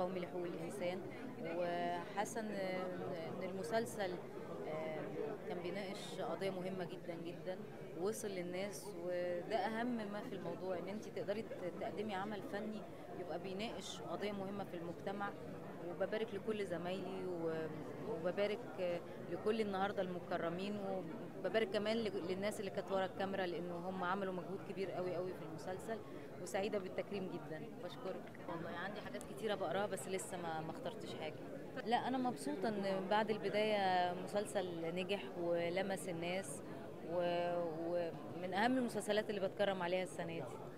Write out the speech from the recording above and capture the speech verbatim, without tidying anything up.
القومي لحقوق الإنسان، وحاسة إن إن المسلسل آه، كان بيناقش قضية مهمة جدا جدا ووصل للناس، وده أهم ما في الموضوع، إن أنت تقدري تقدمي عمل فني يبقى بيناقش قضية مهمة في المجتمع. وببارك لكل زمايلي و- وببارك لكل النهارده المكرمين، وببارك كمان للناس اللي كانت ورا الكاميرا، لانه هم عملوا مجهود كبير قوي قوي في المسلسل. وسعيده بالتكريم جدا، بشكرك. والله عندي حاجات كتيره بقراها بس لسه ما ما اخترتش حاجه. لا انا مبسوطه ان بعد البدايه مسلسل نجح ولمس الناس، و- ومن اهم المسلسلات اللي بتكرم عليها السنه دي.